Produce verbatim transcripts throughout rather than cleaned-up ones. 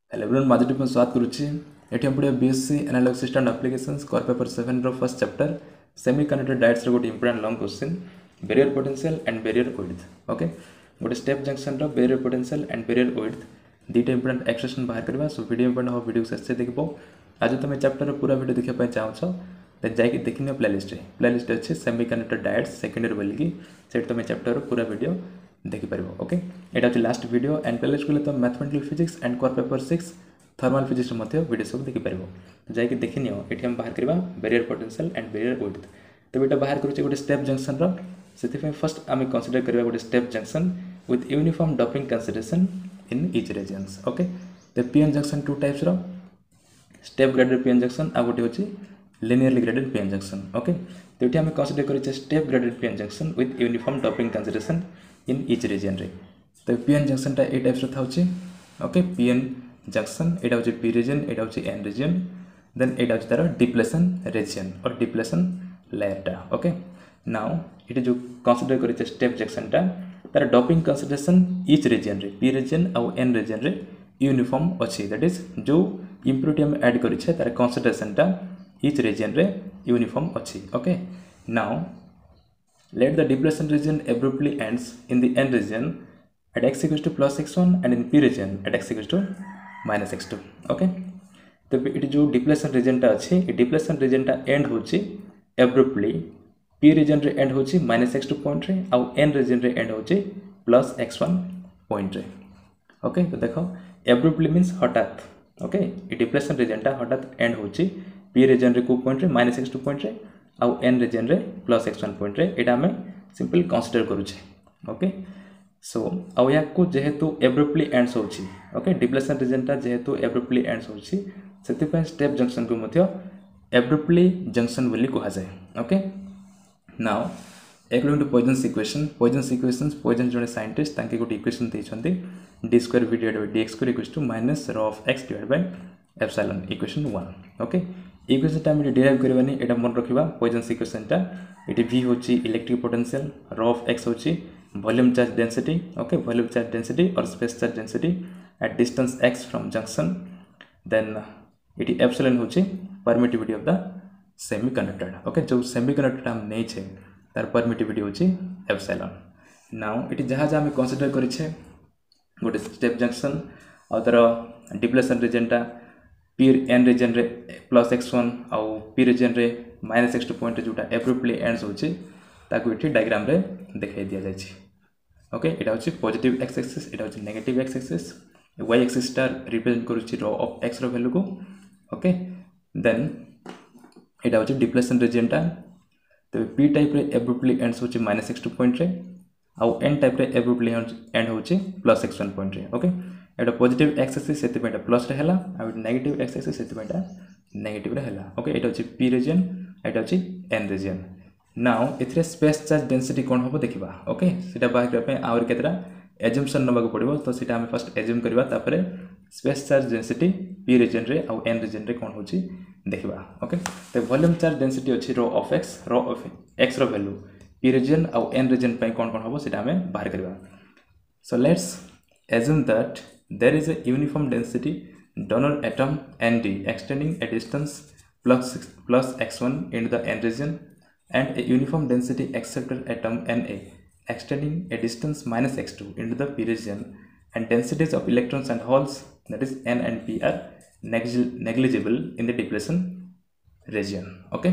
Hello everyone माजिट में स्वागत करुच्ची एठी हम पढ़िया BSc analogue system and applications core paper seven रो फर्स्ट चैप्टर सेमीकंडक्टर डायोड्स रो गोटे important long question barrier potential and barrier width okay गोटे स्टेप जंक्शन रो barrier potential and barrier width दीटा इंपोर्टेंट एक्सप्रेशन बाहर करबा सो वीडियो इंपोर्टेंट हो video से देखबो आज तुम चैप्टर रो पूरा वीडियो देखिया पय चाहछो त जाई कि देखिनियो प्लेलिस्ट रे प्लेलिस्ट अछि सेमीकंडक्टर डायोड्स सेकंड ईयर बोली कि सेट तुम चैप्टर रो पूरा वीडियो देखि परबो ओके एटा अछि लास्ट वीडियो एंड प्लेलिस्ट को तो mathematical physics and core paper six thermal physics मध्य वीडियो सब देखि परबो तो जाई कि देखिनियो एठी हम बाहर करबा barrier potential and barrier width तो बेटा बाहर करूचे गोटे स्टेप जंक्शन रो सेति पे फर्स्ट आमे कंसीडर करबा गोटे step junction with uniform doping concentration in each regions okay तो पीएन जंक्शन टू टाइप्स रो स्टेप ग्रेडेड पीएन जंक्शन आ गोटे होची linearly graded p n junction okay तो एठी हमें कंसीडर करिचे step graded p n junction with uniform doping consideration in each region रे तो p n junction ता ए टाइप्स रो थाउची ओके p n junction एटा होची p region एटा होची n region देन एटा होची तार डिप्लेशन region और डिप्लेशन लेयर ता ओके नाउ एठी जो कंसीडर करिचे स्टेप जंक्शन ता तार डॉपिंग कंसीडरेशन ईच region रे p region और n region रे यूनिफॉर्म अछि दैट इज जो इंप्योरिटी हम ऐड करिचे तार कंसीडरेशन ता each region रे uniform अच्छी okay now let the depletion region abruptly ends in the n region at x equals to plus x one and in p region at x equals to minus x two okay तो ये जो depletion region टा अच्छी ये depletion region टा end होची abruptly p region रे end होची minus x two point रे और n region रे end होची plus x one point रे okay तो देखो abruptly means हठात okay ये depletion region टा हठात end होची p region रे को पॉइंट रे माइनस x टू पॉइंट रे आउ n region रे प्लस x वन पॉइंट रे एटा हमें सिंपल कंसीडर करू छे ओके सो आउ या को जेहेतु एब्रुप्टली एंड्स होची ओके डिप्लेशन रीजन ता जेहेतु एब्रुप्टली एंड्स होची सेति पे स्टेप जंक्शन को मध्य एब्रुप्टली जंक्शन बोली कहा जाय okay now according to Poisson's equation Poisson's equations Poisson जने साइंटिस्ट तांके गोटे इक्वेशन देछंती d square v divided by dx square equals to minus rho of x divided by epsilon equation one okay equation टा हम derive करबानी एटा मन रखिबा पॉइजन्स इक्वेशन टा एटी v होची electric potential rho of x होची volume charge density okay volume charge density और space charge density at distance x from junction then एटी एप्सिलॉन होची permittivity of the semiconductor okay जो सेमीकंडक्टर हम नै छे तार परमिटिविटी होची एप्सिलॉन नाउ एटी जहा जा हम कंसीडर करि छे गोटे स्टेप जंक्शन और तार डिप्लेशन रीजन टा p n region रे प्लस x वन आउ p region रे माइनस x टू पॉइंट रे जोटा एब्रुप्टली एंड्स होची ताकू एठी डायग्राम रे देखाई दिया जाय छी ओके एटा होची पॉजिटिव x एक्सिस एटा होची negative x axis y axis star represent करूची rho of x row value को ओके देन एटा होची डिप्लेशन रीजन टा तो p टाइप रे एब्रुप्टली एंड्स होची माइनस x टू पॉइंट रे आउ n टाइप रे एब्रुप्टली एंड होची प्लस x वन पॉइंट रे ओके एटा पॉजिटिव x एक्सिस सेति पेटा प्लस रे हला आ नेगेटिव x एक्सिस सेति पेटा नेगेटिव रे हला ओके एटा होची p रीजन एटा होची n रीजन नाउ इथरे स्पेस चार्ज डेंसिटी कोन होबो देखिबा ओके सेटा बाहर करबा पे और केतरा एजम्पशन नबा को पड़िबो तो सेटा हम फर्स्ट एज्यूम करबा तापरे space charge density p region रे आ n रीजन रे कोन होची देखिबा ओके तो वॉल्यूम चार्ज डेंसिटी अछि rho of x rho of x row value p region आ n रीजन पे कोन कोन होबो सेटा हम बाहर करबा so let's assume that there is a uniform density donor atom Nd extending a distance plus plus x one into the n region and a uniform density acceptor atom Na extending a distance minus x two into the p region and densities of electrons and holes that is n and p are negligible in the depletion region okay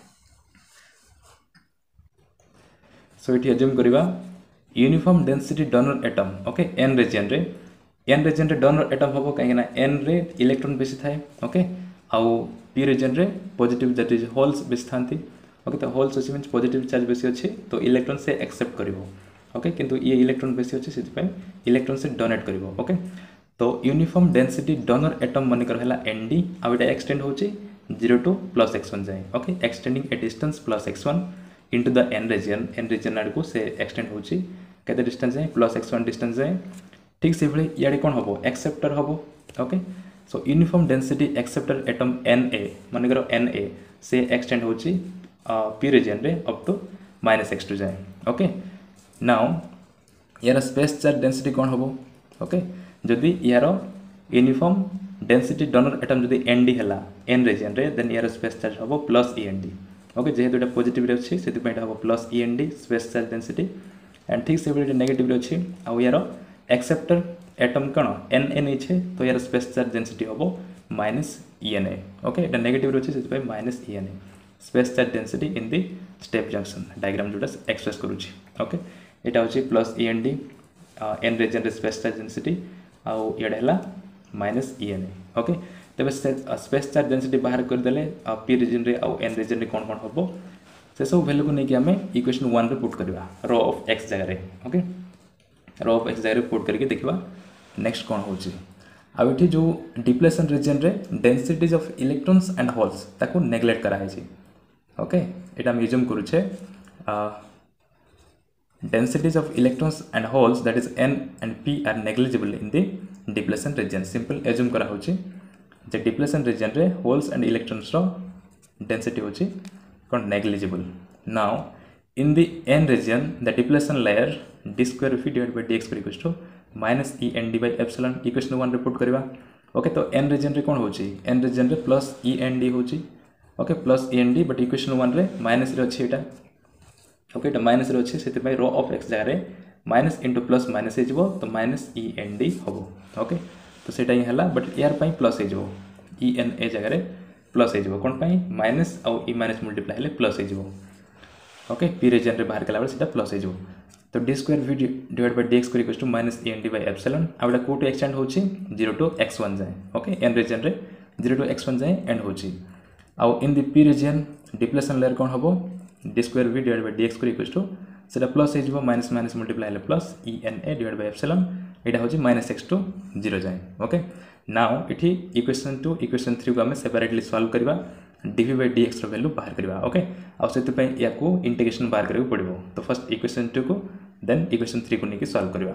so it assume kariba uniform density donor atom okay n region रे n region रे donor atom होबो काहे ना n रे electron बेसी थाए okay आउ p region रे पॉजिटिव दैट इज होल्स बेसी थांती ओके तो होल्स अछि मींस पॉजिटिव चार्ज बेसी अछि तो इलेक्ट्रॉन से एक्सेप्ट करिवो ओके किंतु ये इलेक्ट्रॉन बेसी अछि सेति पे इलेक्ट्रॉन से डोनेट करिवो ओके तो यूनिफॉर्म डेंसिटी donor atom मन कर हला nd आ एटा एक्सटेंड होची zero to plus x one जाय okay extending a distance plus x one into the n region n region आड़ को से एक्सटेंड होची केते डिस्टेंस जाय plus x one डिस्टेंस जाय ठीक से भले याडे कोन होबो एक्सेप्टर होबो okay so uniform density acceptor atom Na माने करो Na से एक्सटेंड होची p रीजन रे up to minus x two जाय ओके नाउ यार स्पेस चार्ज डेंसिटी कोन होबो ओके जदी यार यूनिफॉर्म डेंसिटी डोनर एटम जदि एन डी है एन रिजन रे देन यार स्पेस चार्ज हम plus e N D okay जेहेतु ये पॉजिटिव रे अच्छी से हम plus e N D space charge density and ठीक से नेगेटिव रे अच्छी आउ यार एक्सेप्टर एटम कौन एन एन इच्छे तो यार स्पेस चार्ज डेंसिटी हम minus e N A okay ये नेगेटिव रे अच्छी से minus e N A space charge density in the step junction diagram जोटा एक्सप्रेस करुच्ची ओके यहाँ हूँ plus e N D n region रे स्पेस चार्ज डेंसिटी आउ ये minus e N A okay तेज स्पेस चार्ज डेंसिटी बाहर करदे पी रिजन रे आउ एन रिजन रे कौन कौन हम से सब वैल्यू को लेकिन आम इक्वेशन वन रे पुट करवा रो ऑफ एक्स जगह ओके रो ऑफ एक्स जगह पुट करके देखा नेक्स्ट कौन हो आउठी जो डिप्लेशन रिजन रे densities of electrons and holes ताको नेग्लेक्ट कराई ओके यहाँ आम इज्यूम करुचे densities of electrons and holes that is n and p are negligible in the depletion region simple assume करा होची जे depletion region रे holes and electrons row density होची कौन negligible now in the n region the depletion layer d square v divided by dx equals to minus e n d by epsilon equation one रे put करबा okay तो n region रे कौन होची n region रे plus e n d होची okay plus e n d but equation one रे minus रे अछि एटा ओके okay, माइनस अच्छे से रो ऑफ एक्स जगह माइनस इंटू प्लस माइनस हो तो माइनस ई एन डी हम ओके तो सेटा ही है बट यार प्लस हो ई एन ए जगह प्लस हो कौन माइनस आउ ई माइनस मल्टीप्लाई हेल्ले प्लस हो ओके पी रिजन रे बाहर कला बेले प्लस हो तो d square v divide by d x square equals to minus e N D by epsilon आउटा कोटू एक्सटेंड होची जीरो टू एक्स वन जाए ओके एन रिजन रे जीरो टू एक्स वन जाए एंड होची आउ in the p region depletion layer कौन हम d square v divide by d x square equals to सेटा प्लस हो माइनस माइनस मल्टीप्लाई हेल्ले plus e N A divide by epsilon यहाँ हूँ माइनस एक्स टू जीरो जाए okay now इटी equation two equation three को आम separately solve करवा dv by d x value बाहर करवा ओके आउ या इंटीग्रेशन बाहर करा पड़ो तो फर्स्ट इक्वेशन टू को देन इक्वेशन थ्री को लेकिन सॉल्व करवा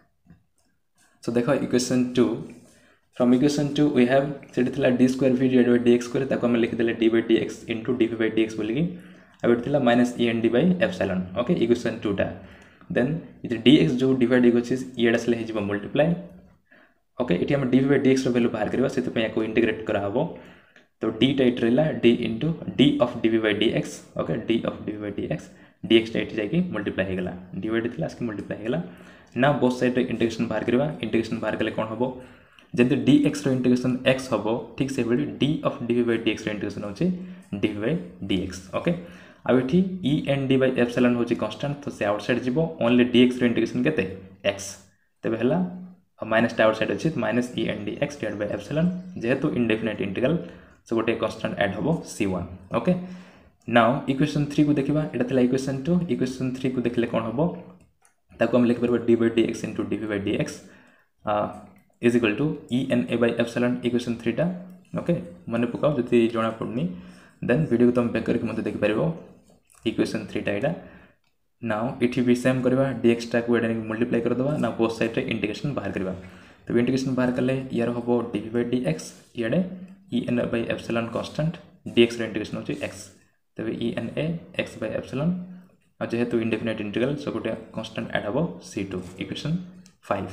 सो देख equation two from equation two we have से d square v divide by d x square ताको आम लिखिदे d by d x into dv by d x बोलिकी अब minus e N D by epsilon okay equation two टा then ये d x जो divide होची ये आसले हो मल्टीप्लाई ओके ये आम d by d x value बाहर करवा से को इंटीग्रेट करा हबो तो डी टाइट रहा d into d of d by d x okay d of d by d x d x टाइट जाकि मल्टीप्लाई होगा डिवाइड थी आसकी मल्टीप्लाई होगा ना बोथ साइड इंटीग्रेशन बाहर करवा इंटीग्रेशन बाहर कले कौन हम जब डी एक्स इंटीग्रेशन एक्स हम ठीक से d of d by d x integration होची d by d x okay अब ये e N D by epsilon होची कांस्टेंट तो से आउटसाइड जीवो ओनली डी एक्स इंटीग्रेशन केते एक्स तबे हला माइनस टा आउटसाइड अछि minus e N D x divide by epsilon जेहेतु इनडेफिनिट इंटीग्रल सो गोटे कांस्टेंट ऐड हबो c one okay now equation three को देखिबा एटा थला इक्वेशन टू इक्वेशन थ्री को देखले कोन हबो ताको हम लिख परबा d by d x into d by d x is equal to e N A by epsilon equation three टा ओके मन पकाओ जति जणा पड़नी देन वीडियो को तुम बैक करके मते देख परबो इक्वेशन थ्री टा एटा नाउ इठी भी सेम करबा dx टा को एडा मल्टीप्लाई कर दबा ना बोथ साइड रे इंटीग्रेशन बाहर करबा तो इंटीग्रेशन बाहर करले यार हबो dv बाय dx याडे en बाय एप्सिलॉन कांस्टेंट dx रे इंटीग्रेशन होची x तबे en a x by epsilon आ जेहेतु इंडेफिनिट इंटीग्रल सो गोटे कांस्टेंट ऐड हबो c two equation five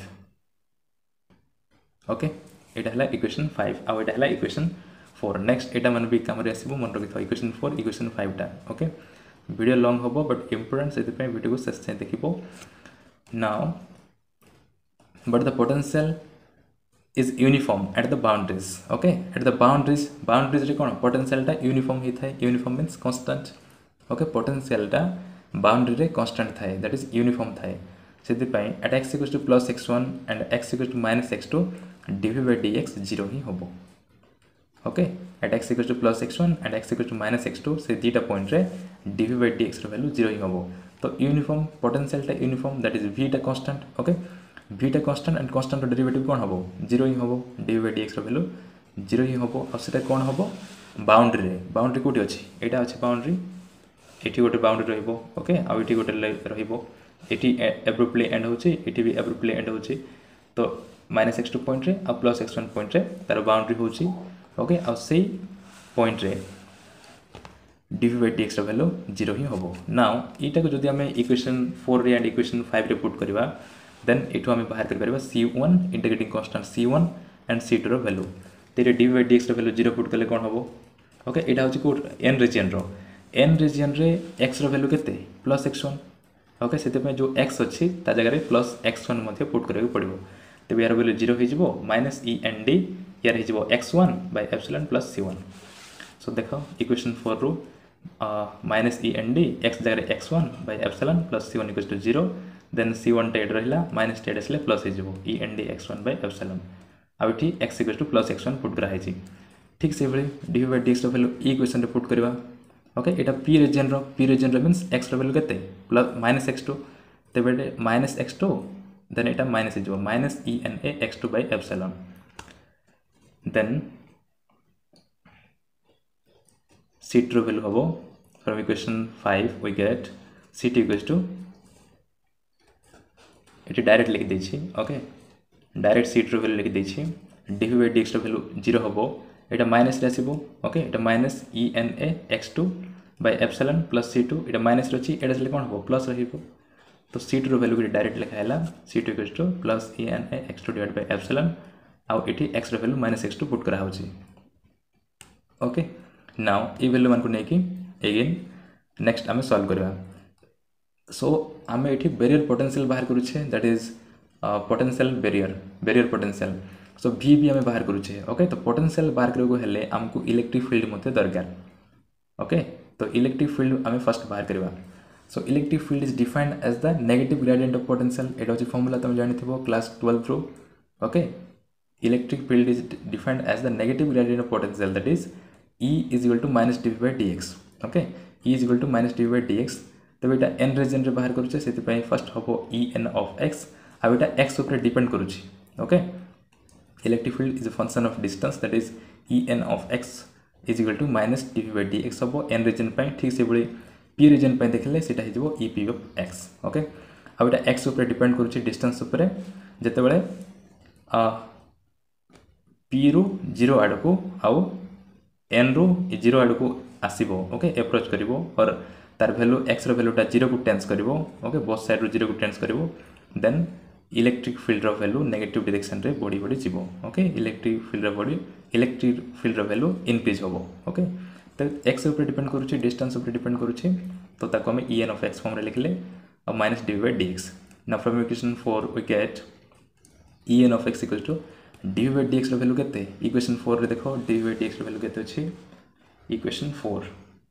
okay एटा हला इक्वेशन फाइव आ एटा हला इक्वेशन फोर नेक्स्ट एटा मन भी काम रे आसीबो मन रखि इक्वेशन फोर इक्वेशन फाइव टा ओके वीडियो लॉन्ग होबो बट इंपोर्टेंट से पे वीडियो को शेष से देखिबो now but the potential is uniform at the boundaries okay at the boundaries boundaries रे कोन पोटेंशियल टा यूनिफॉर्म ही थाए uniform means constant okay potential टा बाउंड्री रे कांस्टेंट थाए दैट इज यूनिफॉर्म थाए सेति पई at x equals to plus x one and x equals to minus x two dv by dx zero ही होबो okay at x equals to plus x one and x equals to minus x two से दीटा point रे dv by dx रो value zero ही होबो तो uniform potential टा यूनिफॉर्म दैट इज v टा कांस्टेंट ओके v टा कांस्टेंट एंड कांस्टेंट रो डेरिवेटिव कोन होबो जीरो ही होबो dv by dx रो वैल्यू जीरो ही होबो आ सेटा कोन होबो बाउंड्री रे बाउंड्री कोठी अछि एटा अछि बाउंड्री एठी गोटे बाउंड्री रहइबो ओके आ एठी गोटे रहइबो एठी एब्रुप्टली एंड होछि एठी भी एब्रुप्टली एंड होछि तो माइनस एक्स टू पॉइंट रे आ प्लस एक्स वन पॉइंट रे तार बाउंड्री होछि ओके आ सेही पॉइंट रे dv by dx रो वैल्यू जीरो ही होबो नाउ एटा को जदि हमें इक्वेशन फोर रे एंड इक्वेशन फाइव रे पुट करबा देन एठो हमें बाहर कर परबा c one integrating constant c one and c two रो वैल्यू तो ये d by d x value zero put कले कौन हम ओके यहाँ हूँ कौट एन रिजियन रो एन रिजियन रे एक्स वैल्यू केते प्लस एक्स वन ओके से जो एक्स अच्छी ता जगह प्लस एक्स वन पुट करा पड़ो तेज यार वैल्यू जीरो हो माइनस इ एन डी यार हो x one by epsilon plus c one so देख इक्वेशन फोर रु minus e n D x जगह x one by epsilon plus c one equals to zero then c one टेड रहा minus टेड आसले plus हो e n D x one by epsilon आउट x equals to plus x one put कराई ठीक से भाई D by d x value equation रे पुट करवा ओके यहाँ पी रिजन रो पी रिजन रो मीन्स एक्स वैल्यू केते प्लस माइनस एक्स टू तेज माइनस एक्स टू देन यहाँ माइनस हो minus e n A x two by epsilon then c two value हम from equation five we get c two equals to ये direct लिखि देछि okay direct c two value लिखि देछि d by d x value zero हम यहाँ minus आसो okay यहाँ minus e n A x two by epsilon plus c two यहाँ माइनस अच्छी यहाँ से कौन हम प्लस रही तो सी टू वैल्यू डायरेक्ट लिखाला c two equals to plus e n A x two divide by epsilon आउ ये x value minus x two put करा ओके नाउ ये वैल्यू मान को लेकिन एगेन नेक्स्ट आम सॉल्व करवा सो आम ये बैरियर पोटेंशियल बाहर करुचे that is potential barrier barrier potential so भी भी आम बाहर करुचे ओके तो पोटेंशियल बाहर करने आमको इलेक्ट्रिक फील्ड मत दरकार ओके तो इलेक्ट्रिक फील्ड आम फर्स्ट बाहर करवा so electric field is defined as the negative gradient of potential एटा हूँ फॉर्मूला तुम जानी क्लास ट्वेल्व रू okay electric field is defined as the negative gradient of potential that is e is equal to minus d by d x okay e is equal to minus d by d x तो यहाँ N region रे बाहर करुचे से first हम इ n of x आउ यहाँ एक्स उपर डिपेंड करुच्ची okay electric field is a function of distance that is e n of x is equal to minus d by d x हम एन रिजन ठीक से भाई पी रिजन देखले सीटा हो E P of x okay आउ यहाँ x उपर डिपेंड करुच्ची डिस्टेंस उपर जिते बड़े पी रु जीरो आड़ को आउ एन रु जीरो आड़ को आसो ओके एप्रोच कर और तार भैल्यू एक्स भैल्यूटा जीरो को टेंस कर ओके बोथ साइड रू जीरो को टेंस कर then electric field value negative direction रे बढ़ी बढ़ी जीवो ओके इलेक्ट्रिक फील्ड बॉडी इलेक्ट्रिक फील्ड वैल्यू इनक्रीज होबो ओके तो एक्स ऊपर डिपेंड करूची डिस्टेंस ऊपर डिपेंड करूची तो ताको हम e n of x form रे लिखले और minus d by d x now from equation four we gate E n of x equals to d by d x value केते इक्वेशन फोर रे देखो d by d x value केते अछि equation four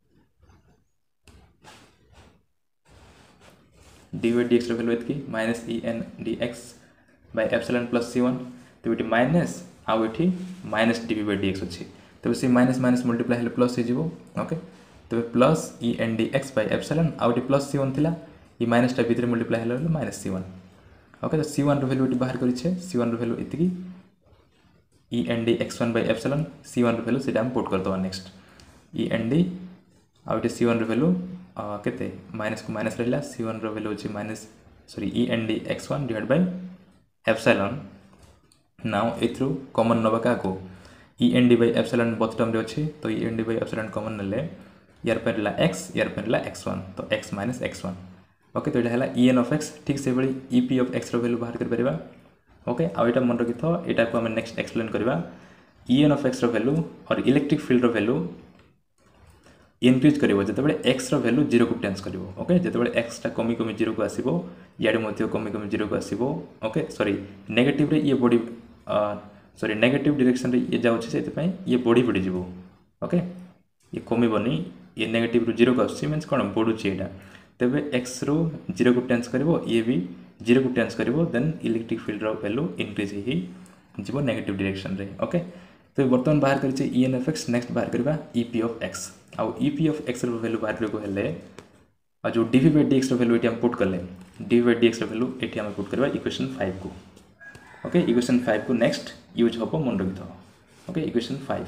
d by d x value एतकी minus e n D x by epsilon plus c one तो ये minus आउ ये minus d by d x अच्छी तो सी माइनस माइनस मल्टीप्लाई हेल्ले प्लस हो ओके तो plus e n D x by epsilon आउ ये प्लस सी वन थिला ये माइनसटा भितर मल्टीप्लाई हेल्ले माइनस सी वन ओके तो सी वन वैल्यू ये बाहर करें सी वन वैल्यू इतकी e n D x one by epsilon c one value से पुट करदे नेक्स्ट इ एन डी आउ ये सी वन वैल्यू केते माइनस को माइनस रहा सी वन वैल्यू अच्छी minus sorry e n D x one divide by epsilon now एथ्रू common नवा क्या को e n D by epsilon both term रे अच्छी तो e n D by epsilon common नेले यार पे रहा एक्स यार पे रहा एक्स वन तो x minus x one okay तो यहाँ है इ एन ऑफ एक्स ठीक से भाई E P of x value बाहर कर पारिबा ओके आउ एटा मन रखि थो एटा को हम नेक्स्ट एक्सप्लेन करबा e n of x value और इलेक्ट्रिक फील्ड वैल्यू इनक्रीज करिवो जतबे एक्स रो वैल्यू जीरो को टेंस करिवो ओके जतबे एक्स टा कमी कमी जीरो को आसीबो याडे मध्य कमी कमी जीरो को आसीबो ओके सॉरी नेगेटिव रे ये बॉडी सॉरी नेगेटिव डायरेक्शन रे ये जाउछ सेति पई ये बॉडी बॉडी जीवो ओके ये कमी बनी ये नेगेटिव रो जीरो को आसी मींस कोन बढुची एटा तबे एक्स रो जीरो को टेंस करिवो ये भी जीरो को टेंस करिवो देन इलेक्ट्रिक फील्ड रो वैल्यू इंक्रीज ही जीवो नेगेटिव डायरेक्शन रे ओके तो बर्तमान बाहर करिचे इ एन ऑफ एक्स नेक्स्ट बाहर करबा इ पी ऑफ एक्स आउ E P of x value बाहर करको हेले आ जो d by d x value एटी हम पुट करले d by d x value एटी हम पुट करबा इक्वेशन फाइव को ओके इक्वेशन फाइव को नेक्स्ट यूज होबो मन रखि थो okay equation five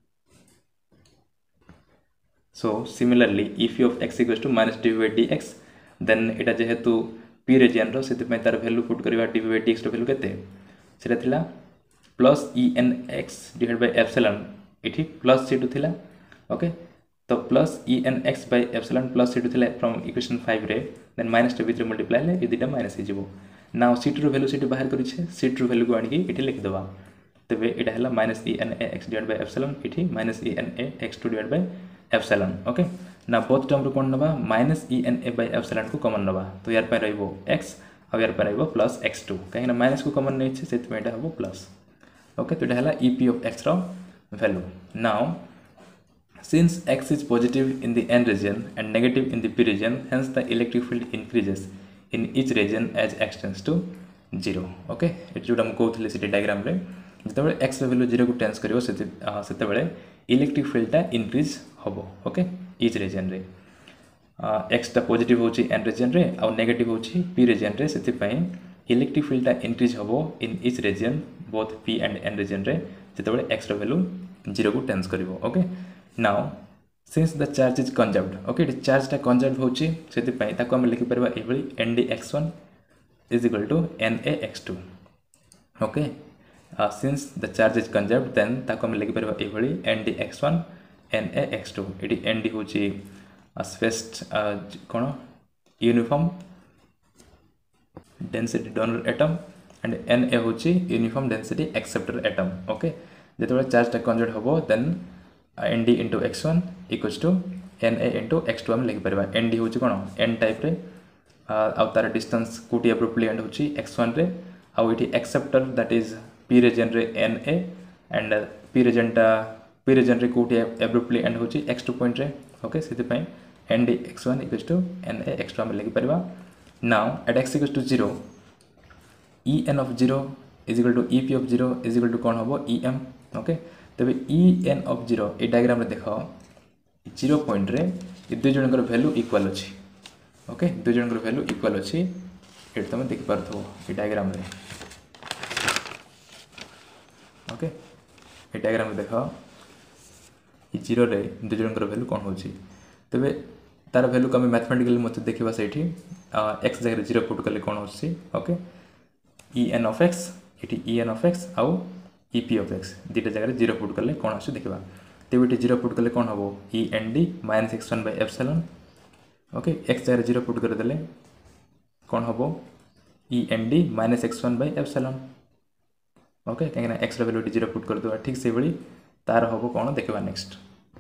so similarly if of x equals to minus d by d x then एटा जेहेतु पी रीजन रो सेति पय तार वैल्यू पुट करबा d by d x value केते सेटा थिला plus e n x divide by epsilon एठी प्लस सी टू थिला ओके तो plus e n x by epsilon plus c two थिला फ्रॉम इक्वेशन फाइव रे देन माइनस टू भितर multiply ले ये दुटा माइनस हो जिवो नाउ सी टू रो वैल्यू सी टू बाहर करिछे सी टू वैल्यू को आनी एठी लिख देबा तेबे इटा हैला minus e N A x divide by epsilon इठी minus e N A x two divide by epsilon okay ना बोथ टर्म रो कोन नबा minus e N A by epsilon को कॉमन नबा तो यार पे रहइबो x आ यार पे रहइबो प्लस एक्स टू कहीं ना माइनस को कॉमन नै छै सेति मेटा हबो प्लस ओके तो इटा हैला e p of x row value now since x is positive in the n region and negative in the p region hence the electric field increases in each region as x tends to zero okay it जोटा हम कहथले city diagram रे जतबे x रो value zero को tends करिवो सेते सेते बेले electric field ता इंक्रीज हबो ओके each region रे x ता पॉजिटिव होची n region रे आ नेगेटिव होची p region रे सेति पई इलेक्ट्रिक फील्ड ता इंक्रीज हबो in each region both p and n region रे जतबे x रो वैल्यू zero को टेंस करिवो okay now since the charge is conserved okay the charge ta conserved होची सेति पई ताको हम लिखि परबा एबली nd x one is equal to na x two okay uh, since the charge is conserved then ताको हम लिखि परबा एबली nd x one na x two एटी nd होची स्पेस कोन uniform density donor atom and na होची uniform density acceptor atom okay जेतबे चार्ज ता कंजर्व हबो then nd into x one equals to na into x two हम लिख परबा nd होची कोन n टाइप रे आ तार डिस्टेंस कोटी एप्रोप्रिएट होची x one रे आ इठी acceptor that is p region रे na एंड p रीजन ता p रीजन रे कोटी एप्रोप्रिएट होची x two पॉइंट रे ओके सेति पई nd x one equals to na x two हम लिख परबा now at x equals to zero en of zero is equal to ep of zero is equal to कोन हबो em okay तबे en of zero ए diagram रे देखो zero point रे ए दो जनकर वैल्यू इक्वल अछि ओके दो जनकर वैल्यू इक्वल अछि एट तुम देख पारथो ए डायग्राम रे ओके ए डायग्राम रे देखो ए zero रे दो जनकर वैल्यू कोन होछि तबे तार वैल्यू कम मैथमेटिकली मते देखिबा सेठी x जगह zero पुट करले कोन होछि ओके en of x एठी en of x आउ ep of x दीटा जगह जीरो पुट करले कोन आसु देखबा तेबेटी जीरो पुट करले कोन हबो end minus x one by epsilon okay x जगह जीरो पुट कर देले कोन हबो end minus x one by epsilon okay कहिना x रो वैल्यू जीरो पुट कर दो ठीक से बली तार हबो कोन देखबा next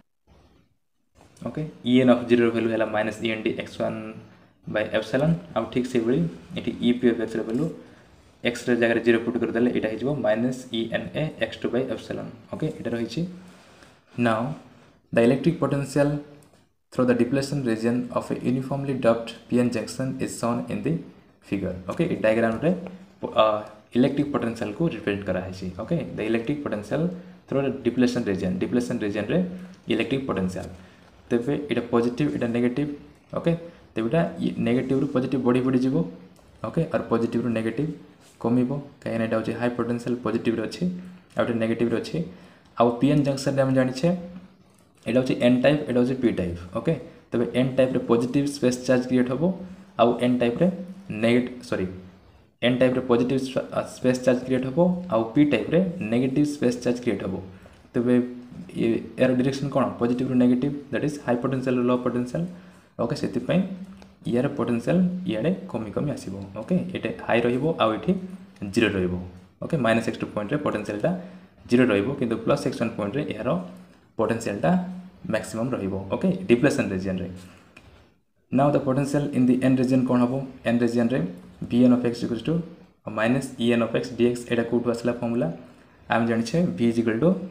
okay en of zero value हैला minus end x one by epsilon आ ठीक से बली एठी ep of x row value x रे जगह जीरो पुट कर देले एटा हिजबो minus ena x two by epsilon okay एटा रहिछि now the electric potential through the depletion region of A uniformly doped pn junction is shown in the figure okay ए diagram रे इलेक्ट्रिक पोटेंशियल को represent करा है okay the electric potential through the depletion region depletion region रे electric potential तेबे एटा positive एटा negative okay तेबेटा नेगेटिव रु पॉजिटिव बॉडी बॉडी जीवो ओके और पॉजिटिव रु नेगेटिव कमिबो काहे एटा होची हाई पोटेंशियल पॉजिटिव रे अछि आउट नेगेटिव रे अछि आ पीएन जंक्शन रे हम जानि छे एटा होची एन टाइप एटा होची पी टाइप ओके तबे एन टाइप रे पॉजिटिव स्पेस चार्ज क्रिएट हबो आ एन टाइप रे नेगेटिव सॉरी एन टाइप रे पॉजिटिव स्पेस चार्ज क्रिएट हबो आ पी टाइप रे नेगेटिव स्पेस चार्ज क्रिएट हबो तबे एयर डायरेक्शन कोन पॉजिटिव रो negative that is high potential low potential okay सेति पई यार पोटेंशियल याडे कमी कमी आसीबो ओके एटे हाई रहिबो आ एठी जीरो रहिबो okay minus x two point रे पोटेंशियल टा जीरो रहिबो किंतु प्लस x वन पॉइंट रे यार पोटेंशियल टा मैक्सिमम रहिबो ओके डिप्लेशन रीजन रे now the potential in the n region कोन हबो n रीजन रे vn of x equals to minus en of x dx एटा कोठु आसला फार्मूला हम जानि छे v इज इक्वल टू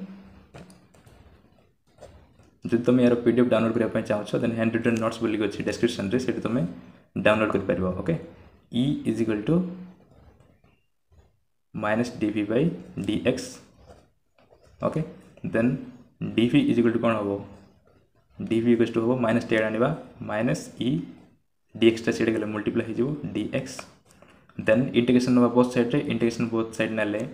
जो तुम यार पीडीएफ डाउनलोड करबा पय चाहो छ देन हैंड रिटन नोट्स बोली अछि डिस्क्रिप्शन रे सेट तुम डाउनलोड कर परबो okay e is equal to minus dv by dx okay then dv is equal to कोन हबो dv इक्वल्स टू हबो माइनस टेन आनिबा माइनस e dx टा सेट गेले मल्टीप्लाई हो जिवो dx देन इंटीग्रेशन होबा बोथ साइड रे इंटीग्रेशन बोथ साइड नाले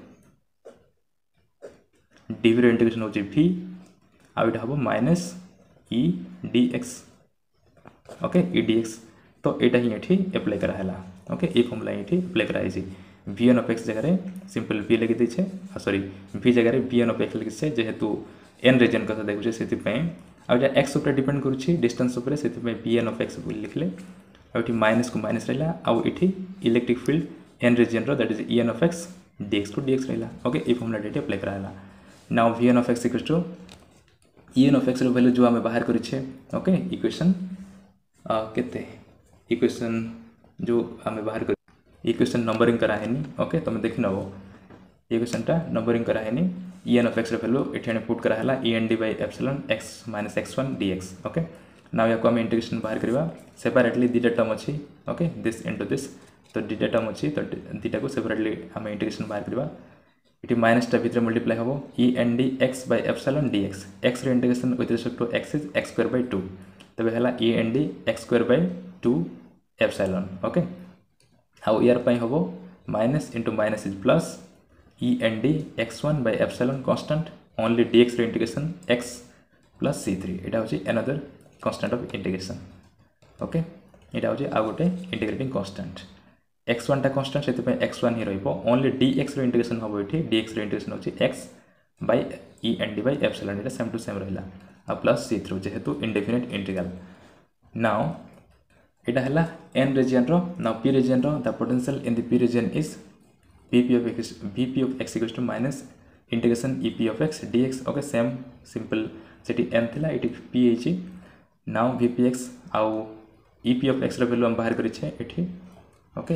dv रे इंटीग्रेशन हो जे v आ इटा हबो minus e dx okay e dx तो एटा ही एठी अप्लाई करा हला ओके ए फॉर्मूला एठी अप्लाई करा है vn of x जगह रे सिंपल v लगे दै छे सॉरी v जगह रे vn of x लगे छे जेहेतु n रीजन कथा देखु छे सेति पय आ एटा x ऊपर डिपेंड करू छी डिस्टेंस ऊपर सेति पय vn of x बोल लिखले आ एठी माइनस को माइनस रहला आ एठी इलेक्ट्रिक फील्ड n रीजन रो that is en of x dx को dx रहा ओके ये फॉर्मूला डेट अप्लाई कराला now vn of x equals to en of x row value जो आमे बाहर करिछे ओके इक्वेशन केते इक्वेशन जो आमे बाहर कर इक्वेशन नंबरिंग करा हैनी ओके तुम देखि नबो इक्वेशन टा नंबरिंग करा हैनी en of x row value एठे पुट करा हला end by epsilon x minus x1 dx okay now या को हम इंटीग्रेशन बाहर करबा सेपरेटली दीटा टर्म अछि ओके दिस इनटू दिस तो दीटा टर्म अछि तो दीटा को सेपरेटली हम इंटीग्रेशन बाहर करबा इटी माइनस टा भीतर मल्टीप्लाई हबो end x by epsilon dx x रे integration with respect to x is x square by two तबे हला end x square by two epsilon okay हाउ यार पई हबो minus into minus is plus end x1 by epsilon constant only dx रे इंटीग्रेशन x plus c three एटा होची another constant of integration okay एटा होची आ गोटे इंटीग्रेटिंग कांस्टेंट x वन टा कांस्टेंट सेति पे x वन ही रहइबो ओनली dx रे इंटीग्रेशन हबो एठी dx रे इंटीग्रेशन होची x by end by epsilon एटा सेम टू सेम रहला आ प्लस c थ्री जेहेतु इंडेफिनिट इंटीग्रल नाउ एटा हला n रीजन रो नाउ p रीजन रो the potential in the p region is vp of x vp of x equals to minus integration ep of x dx okay same simple सेठी n थिला एठी p एची now vpx आउ ep of x रो वैल्यू हम बाहर करि छे एठी ओके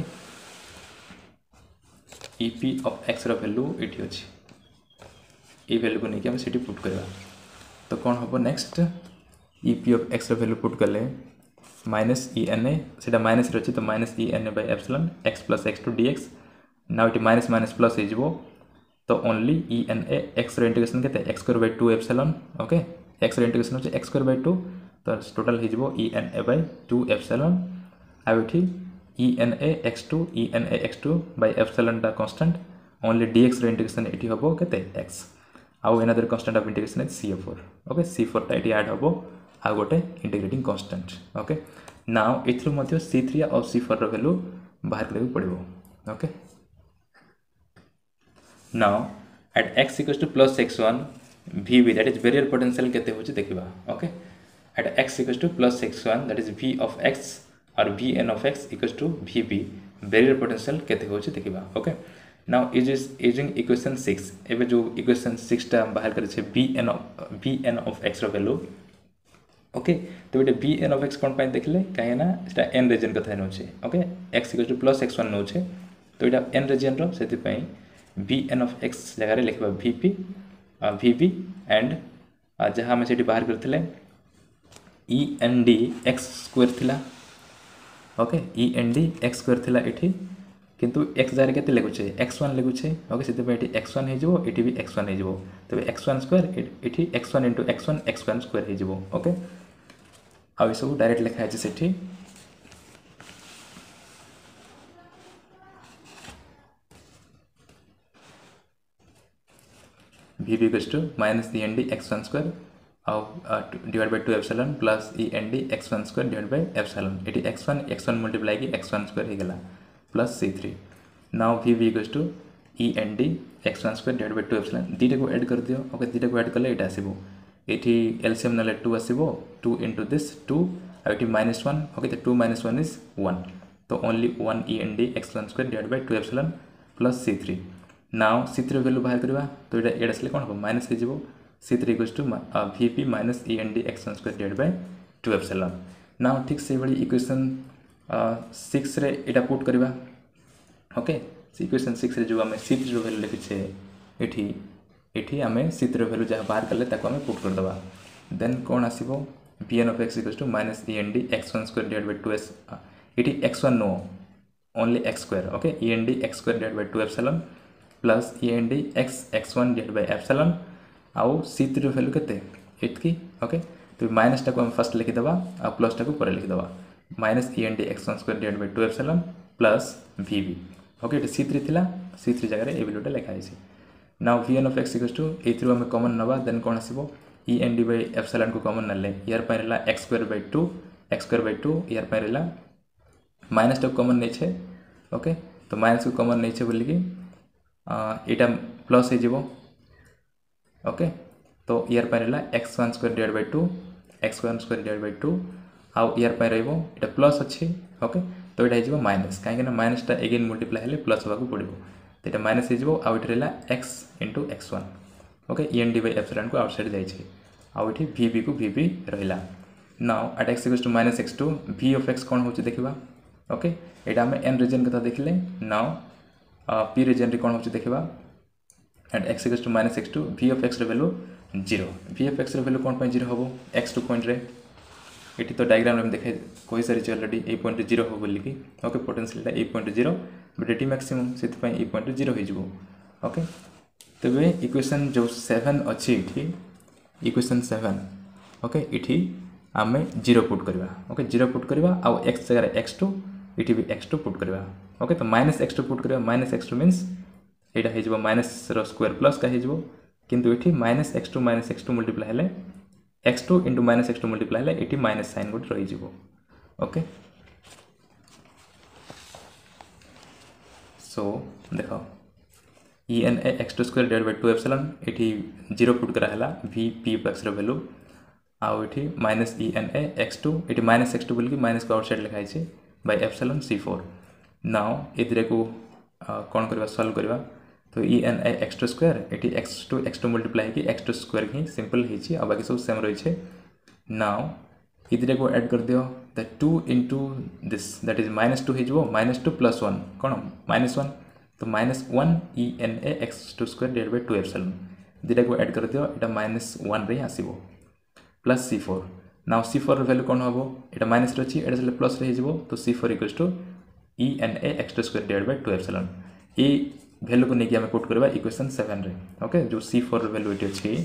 ep of x रो वैल्यू एठी अछि ए वैल्यू को नेके हम सेठी पुट करबा तो कोन हबो next ep of x row value put करले माइनस ena सेटा माइनस रहछि तो minus ena by epsilon x plus x two dx now it minus minus plus हो जिवो तो ओनली ena x रो इंटीग्रेशन केते x square by two epsilon okay x रो इंटीग्रेशन होचे x स्क्वायर बाय टू तो टोटल हो जिवो ena बाय टू एप्सिलॉन आ एठी ena x two ena x to by epsilon the constant only dx रो इंटीग्रेशन एठी हबो केते x आउ another constant of integration is c four okay c four ता एठी ऐड हबो आ गोटे इंटीग्रेटिंग कांस्टेंट ओके नाउ एथरो मध्ये c थ्री और c फोर रो वैल्यू बाहर करबो पड़िबो okay now at x equals to plus x one vb that is barrier potential केते होची देखिबा okay at x equals to plus x one that is v of x or vn of x equals to vb barrier potential केते होची देखिबा okay now is is using equation six एबे जो equation six टा बाहर करे छे vn of vn of x row value okay तो बेटे vn of x कोन पाइ देखले काहे ना सेटा n रीजन कथा न होचे okay x equals to plus x one न होचे तो एटा n रीजन रो सेति पई vn of x जगह रे लिखबा vp vb एंड जहां हम सेठी बाहर करथिले end x स्क्वायर थिला ओके end x स्क्वायर थिला एठी किंतु x जारे केते लेगुछे x वन लेगुछे ओके सेते एठी x वन हे जिवो एठी भी x वन हे जिवो तबे x वन स्क्वायर एठी x one * x one x one square हे जिवो ओके आ ई सब डायरेक्ट लिखा है सेठी vb equals to minus end x one square of uh, divided by two epsilon plus end x one square divided by epsilon it is x one x one multiply की x one square ही गला plus c three now vb equals to end x one square divided by two epsilon दीटा को add कर दियो okay दीटा को add करले एटा आसीबो एठी LCM नले टू आसीबो टू into this टू आ एठी minus वन ओके तो two minus one is one तो only one end x one square divided by two epsilon plus c three now c three value बाहर करबा तो एटा एडा सले कोन हो माइनस हे जिवो c three equals to vp minus end x one square divided by two epsilon now ठीक से बड़ी इक्वेशन सिक्स रे एटा पुट करबा ओके इक्वेशन सिक्स रे जो हमें c थ्री वैल्यू लिखि छे एठी एठी हमें c थ्री वैल्यू जहां बाहर करले ताको हमें पुट कर दबा देन कोन आसीबो vn of x equals to minus end x one square divided by two s एठी x one no only x square okay end x square divided by two epsilon plus end x x1 divided by epsilon आउ c three value केते एट की okay तो minus टा को हम first लिखि दबा आ प्लस टा को पर लिखि दबा minus end x1 square divided by two epsilon plus vb okay तो c थ्री थिला c थ्री जगह रे ए वैल्यूटा लिखा आइछि now vn of x equals to ए थ्री हम कॉमन नबा देन कोन आसीबो end by epsilon को कॉमन नले यार पाइला x square by two x square by two यार पाइला माइनस टा कॉमन नै छे ओके तो माइनस को कॉमन नै छे बोली कि एटा प्लस हे जिवो ओके तो यार पाइला x one square divide by two x one square divide by two आउ यार पाइ रहइबो एटा प्लस अछि ओके तो एटा हे जिवो माइनस काहे कि ना माइनस टा अगेन मल्टीप्लाई हेले प्लस होबा को पड़िबो तो ये माइनस हो रहा x into x one okay e N D by epsilon को आउटसाइड जाइए आउ ये वी बी को वी बी रहा now at x equals to minus x two V of x कौन हो देखा ओके यहाँ आम एन रिजन कथा देखले नाउ पी रिजन रे कौन हो देखा at x equals to minus x two V of x value zero V of x value कौन जीरो हम एक्स टू पॉइंट रे ये तो डायग्राम में देखे कही सारी अलरेडी ए पॉइंट जीरो हो बोलिकी okay potential A point zero but ये मैक्सिमम से ए पॉइंट जीरो हो ओके तेरे इक्वेशन जो सेवेन अच्छी ये इक्वेशन सेवेन ओके ये आम जीरो पुट करवा ओके जीरो पुट करवा आउ एक्स जगह एक्स टू ये भी एक्स टू पुट करवा ओके तो माइनस एक्स टू पुट करवा माइनस एक्स टू मीन्स यहाँ हो माइनस स्क्वायर प्लस का हो किंतु ये minus x to minus x two multiply हेले x two into minus x two multiply हेले ये माइनस साइन गोटे रही ओके सो देख e N A x two square divide by two epsilon ये जीरो पुट कराला V P of x value आउ ये minus e N A x two ये माइनस एक्स टू बोलिकी माइनस को आउटसाइड लिखाई by epsilon C four now ये को कौन करवा सॉल्व करवा तो ई N A x two square ये x two x two multiply कि एक्स टू स्क्वायर ही सिंपल होती बाकी सब सेम रही है नाउ इधर को ऐड कर दियो the two into this that is minus two हो माइनस टू प्लस वन कौन माइनस वन तो minus one e N A x two square divide by two epsilon दुटा को ऐड कर दियो यहाँ माइनस वन रे आसो plus C four now C four value कौन हम यहाँ माइनस अच्छी यहाँ प्लस हो तो C four equals to e N A x two square divide by two epsilon ये वैल्यू को लेकिन आम पुट करवा इक्वेशन सेवेन रे ओके जो सी फोर वैल्यू ये अच्छी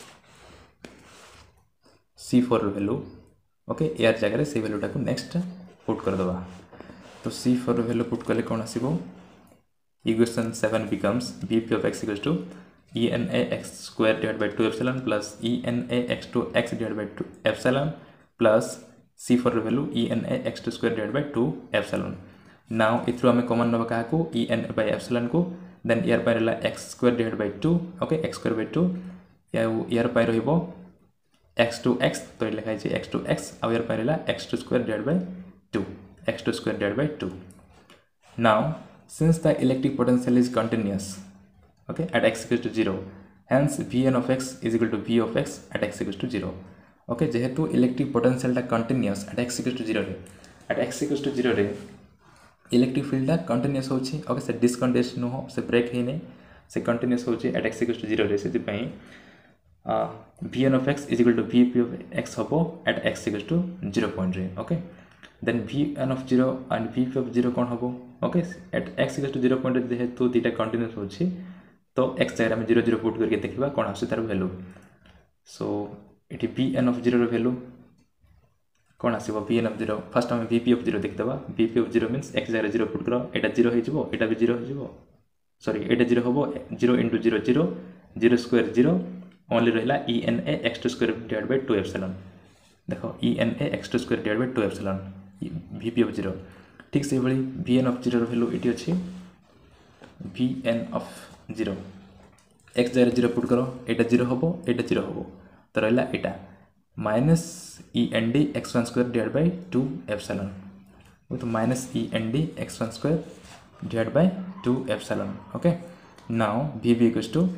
सी फोर वैल्यू ओके यार जगह से वैल्यूटा को नेक्स्ट पुट करदे तो सी फोर वैल्यू पुट कले कौन आसो equation seven becomes B P of x equals to e N A x square divide by two epsilon plus e N A x two x divide by two epsilon plus C four value e N A x two square divide by two epsilon now इथ्रु आम common नवा क्या e N A by epsilon को then यार पाई रहा x square divide by two okay x square by two यार पाई रहिबो एक्स टू एक्स तो ये लिखाई एक्स टू एक्स आउ यार पाई रहा x two square divide by two x two square divide by two now since the electric potential is continuous okay at x equals to zero hence vn of x is equal to v of x at x equals to zero okay जेहेतु electric potential टा continuous at x equals to zero रे at x equals to zero रे electric field टा continuous होची okay से discontinuous न हो से ब्रेक हेने से कंटिन्यूअस होची at x equals to zero रे से पई vn of x is equal to vp of x हबो at x equals to zero point रे okay then vn of zero and vp of zero कोन हबो okay at x equals to zero point जेहेतु दीटा continuous होची तो x जगह में zero zero put करके देखा कौन आस तार वैल्यू सो ये B N of zero value कौन आसो B N of zero first um VP of zero देखा VP of zero means x जगह जीरो पुट कर यहाँ जीरो हो यहाँ भी जीरो हो सॉरी यहाँ जीरो हम zero into zero zero zero square zero only रहा e N A x two square divide by two epsilon देख e N A x two square divide by two epsilon VP of zero ठीक से भाई V N of zero value ये अच्छी V N of zero x जगह zero put करो यहाँ zero हम यहाँ जीरो हम तो रहा यहाँ minus e N D x one square divide by two epsilon तो minus e N D x one square divide by two epsilon okay now V B equals to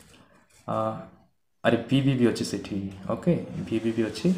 अरे वी बी भी अच्छी से okay we B भी अच्छी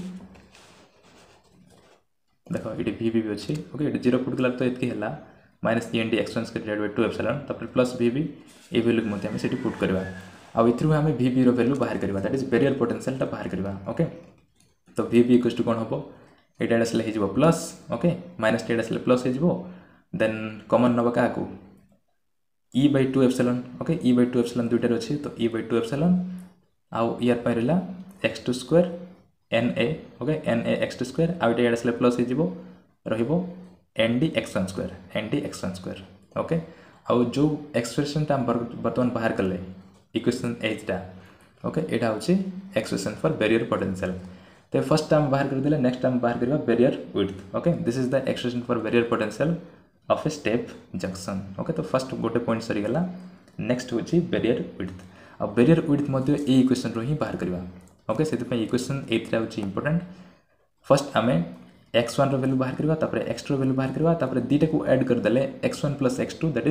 देख ये V B भी अच्छी ओके ये जीरो पुट कला तो ये है minus e N D x one square divide by two epsilon तापर प्लस वी बी ये वैल्यू को आम से पुट करवा आउ इथ्रु आम वी बी वैल्यू बाहर करवा दैट इज बैरियर पोटेंशियल टा बाहर करवा ओके तो वी बी इक्वल्स टू कौन हम यहाँ आसले हो प्लस ओके माइनस टेड आसले प्लस हो देन कमन नवा क्या e by two epsilon okay e by two epsilon दुइटार अच्छी तो ई बाय टू एप्सिलॉन आउ यार पाई रहा x two square N A okay N A x two square आउ यहाँ आसले प्लस हो रहिबो N D x one square N D x one square okay आउ जो एक्सप्रेशन टा बर्तमान बाहर कले इक्वेशन एच टा ओके यहाँ हूँ एक्सप्रेशन फॉर बैरियर पोटेंशियल तो फर्स्ट टाइम बाहर कर देले नेक्स्ट टाइम बाहर करवा barrier width okay this is the expression for barrier potential of a step junction okay तो फर्स्ट गोटे पॉइंट सरीगला नेक्स्ट हूँ बैरियर विड्थ आ बैरियर विड्थ मध्य ए इक्वेशन रो ही बाहर करवा ओके से इक्वेशन एथ्रा हूँ इंपोर्टेंट फर्स्ट आम एक्स वन वैल्यू बाहर करवा तापर एक्स टू वैल्यू बाहर करवा तापर दीटा को ऐड कर देले x one plus x two that is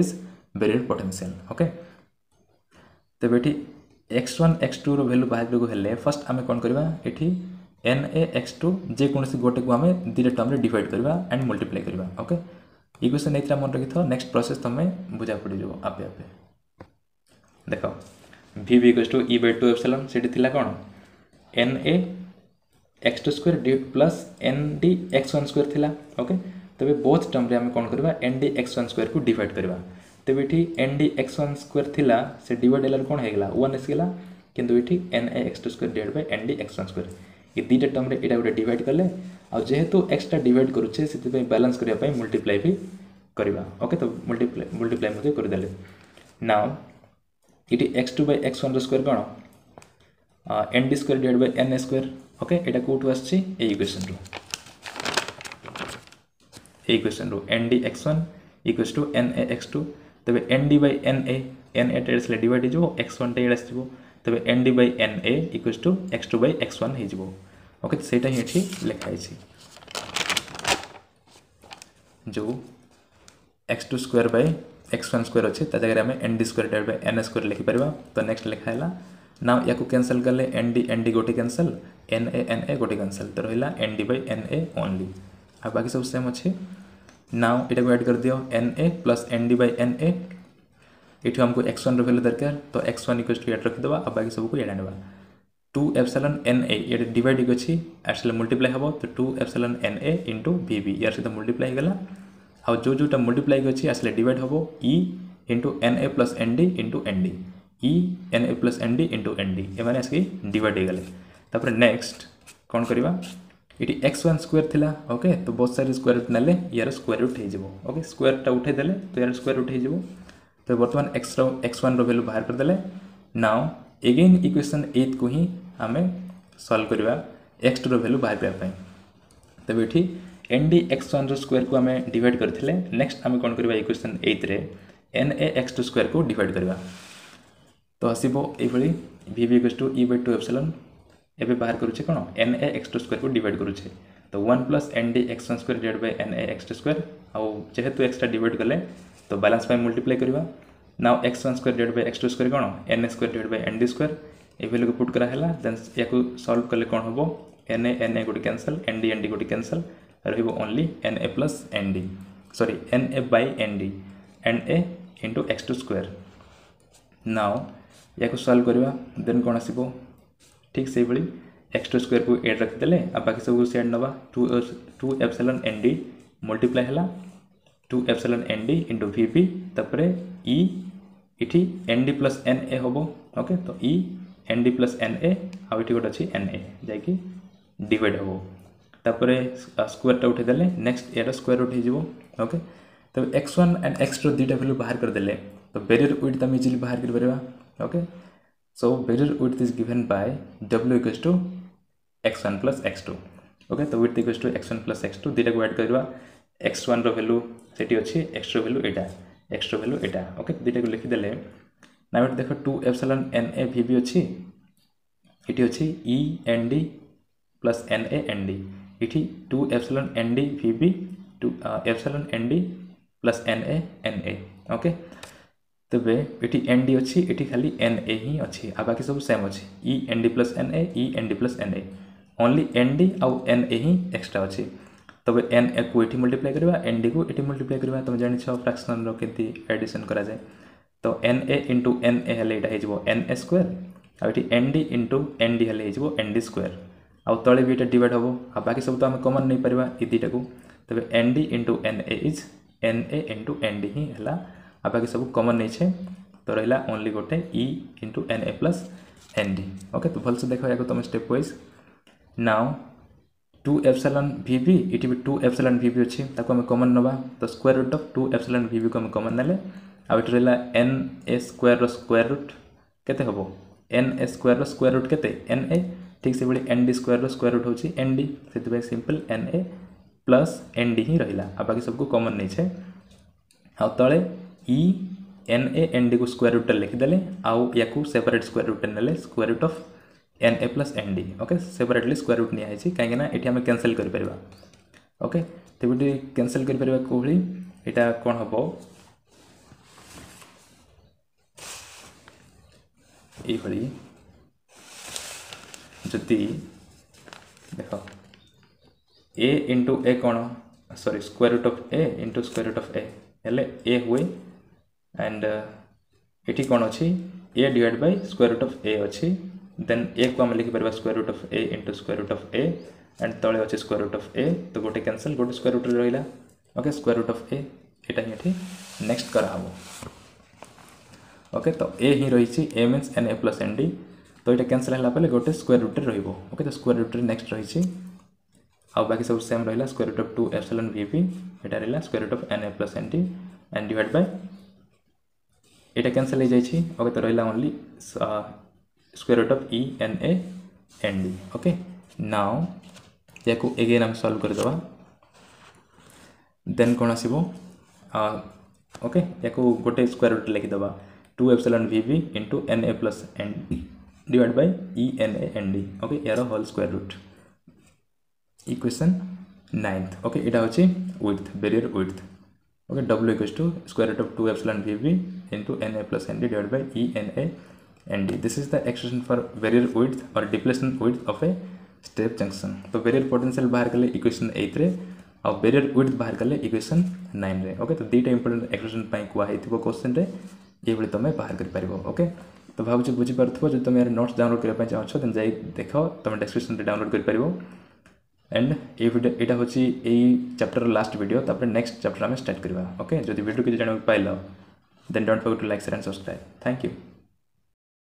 barrier potential okay तेज ये x one x two value बाहर हेल्ले फर्स्ट आम कौन करवा ये एन ए एक्स टू जेकोसी गोटे को आम दुटा टर्म डिवाइड करवा एंड मल्टीप्लाई करवा ओके इक्वेशन नहीं मन रखी था नेक्स्ट प्रोसेस तुम बुझा पड़ जाओ आपे आपे देख V B equals to e by two epsilon से कौन एन ए x two square D plus N D x one square थिला ओके तेरे बोथ टर्म रे आम कौन करवा N D x one square को डिवाइड करवा तेरे ये N D x one square थिला से डिवाइड हेल्ला कौन होगा वन आसगला किंतु ये N A x two square divide by N D x one square ये दुटा टर्म रे एटा गोटे डिवाइड कले आ जेहेतु एक्सटा डिवाइड करुचे से बैलेंस करने मल्टीप्लाई भी करवा ओके तो मल्टीप्लाई मल्टीप्लाई मुझे करदे नाउ ये x two by x one square कौन N D square divide by N A square okay यहाँ कौटू आसी इक्वेशन रू इक्वेशन रू N D x one equals to N A x two तबे N D by N A N A टेस divide हो x one टे आसो तबे N D by N A equals to x two by x one हो okay तो सेटा ही ये लिखाई जो x two square by x one square अच्छे जगह आम N D square divide by N A square लिखिपर तो नेक्स्ट लिखाला ना या कैंसल कले एन डी एन डी गोटे cancel N A N A गोटे कैंसल तो रहा N D by N A only आ बाकी सब सेम अच्छे नाउ यहाँ को ऐड कर दियो N A plus N D by N A ये हमको एक्स वन वैल्यू दरकार तो x one equals to eight रखीदे आ बाकी सबको ये आने टू एप्सिलॉन एन ए ये डिवाइड अच्छी आसले मल्टीप्लाई हम तो two epsilon N A into V B यार सहित मल्टीप्लाई होगा आ जो जोटा मल्टीप्लाई अच्छी आसले डिवाइड हम e into N A plus N D into N D e N A plus N D into N D एम आसिक डिवाइड हो गले तापर नेक्स्ट कौन करवा ये एक्स वन स्क्वायर थिला ओके तो बहुत सारे स्क्वायर रूट नेले यार स्क्वायर रूट हो ओके स्क्वायरटा उठेदेले तो यार स्क्वायर रूट हो तो बर्तमान एक्स एक्स वन वैल्यू बाहर करदे नाउ एगेन इक्वेशन एट को ही आम सॉल्व करवा एक्स टू वैल्यू बाहर करने तब ये N D x one square को आम डिवाइड करते नेक्स्ट आम कौन करवा इक्वेशन एट रे एन ए एक्स टू स्क्वायर को डिवाइड करवा तो आसो ये V B equals to e by two epsilon एवं बाहर करुचे कौन एन ए एक्स टू स्क्वायर को डिवाइड करुचे तो one plus N D x one square divide by N A x two square आउ जेहेतु एक्सटा डिवाइड कले तो बैलेंस पाई मल्टीप्लाई करवा now x one square divide by x two square कौन N A square divide by N D square ये value को पुट कराला देन या सॉल्व कले कौन हम एन ए एन ए गोटे cancel N D N D गोटे cancel only N A plus N D sorry N A by N D N A into x two square now या solve करवा then कौन आसो ठीक से भाई X two square को एड रखीदे आ बाकी सब सेड नवा two two epsilon N D multiply है two epsilon N D into V B तापर ई इटी N D plus N A हम ओके तो ई N D plus N A out गोटे अच्छी एन ए जाकि डिवाइड हम तापर स्क्वायरटा उठेदेले नेक्स्ट यार स्क्वायर रूट हो ओके तो x one and X to दुटा वैल्यू बाहर करदे तो बैरियर विड्थ आम इजिली बाहर कर okay so barrier width is given by w equals to x one plus x two okay तो width equals to x one plus x two दुटा को ऐड करवा x one रो वैल्यू सेठी अछि x टू वैल्यू एटा x two value एटा okay दुटा को लिखि देले ना एट देखो two epsilon n a v b अछि इटी अछि e n d plus n a n d इटी two epsilon n d v b two epsilon n d plus n a n a okay तबे ये एन डी अच्छी ये खाली N A ही अच्छी आ बाकी सब सेम अच्छी ई N D plus N A ई N D plus N A only N D आउ एन ए ही एक्सट्रा अच्छी तबे एन ए को ये मल्टीप्लाई करवा एन डी को ये मल्टीप्लाई करवा तुम जान फ्रैक्शन के एडिशन करा जाए तो N A into N A हेल्ले यहाँ N A square out N D into N D हेल्ले एन डी स्क्वायर आउ तले भी डिवाइड हम आ बाकी सब तो आम कमन नहीं पार ये दुटा को तबे N D into N A is N A into N D ही है आ बाकी सब कमन नहीं तो रहा ओनली गोटे ई into N A plus N D okay तो भलसे देख या तुम step wise now two epsilon V B ये भी टू एप्सिलॉन वी बी अच्छी आम कमन नवा तो square root of two epsilon V B को आम कमन ना आउट रहा N A square square root केते हम N A square square root केते एन ए ठीक से भाई N D square square root होची एन डी से simple N A plus N D ही रहा आ बाकी सबको कमन नहीं आ तले ई एन ए एन डी को स्क्वायर रूट लिखिदे आउ या सेपरेट स्क्वायर रूट ने square root of N A plus N D okay separately square root नियाई कहीं ये आम कैंसल कर ओके तो ये कैंसल कर कौली यहाँ कौन हम ये जदि देख ए इंटू ए कौन sorry square root of A into square root of A हेले ए हुए एंड ये कौन अच्छी A divide by square root of A अच्छी देन ए को आम लिखिपर square root of A into square root of A and तले अच्छे स्क्वायर रूट ऑफ ए तो गोटे कैंसल गोटे स्क्वायर रूट रहा okay square root of A यहाँ ही नेक्स्ट कराव ओके तो ए ही रही A means N A plus N D तो ये कैंसल है गोटे स्क्वायर रूट रो ओके तो स्क्वायर रूट नेक्स्ट रही आउ बाकी सब सेम रहा square root of two epsilon V P यहाँ रहा square root of N A plus N D and divide by यहाँ कैंसल हो जाए ओके तो रहा only square root of e N A N D okay now या again आम solve करदे देन कौन आसो ओके या गोटे स्क्वायर रूट लिखिदे two epsilon V B into N A plus N divide by e N A N D okay यार whole square root equation ninth okay यहाँ अच्छे width barrier width okay W equals to square root of two epsilon V B into N A plus N D divide by e N A N D this is the expression for barrier width और displacement width of a step junction तो barrier potential बाहर कले equation eight रे और barrier width बाहर कले equation nine रे okay तो दुईटा इंपोर्टेंट एक्सप्रेशन कहुई क्वेश्चन रे ये तुम बाहर कर ओके तो भावुँ बुझीपार जो तुम यार नोट्स डाउनलोड करने चाहो देन जाई देख तुम डिस्क्रिप्शन रे डाउनलोड कर एंड ये वीडियो यहाँ हूँ यही चैप्टर लास्ट वीडियो तापर नेक्स्ट चैप्टर आम स्टार्ट करवा ओके जो वीडियो किसी जानक पाइल then don't forget to like share and subscribe thank you.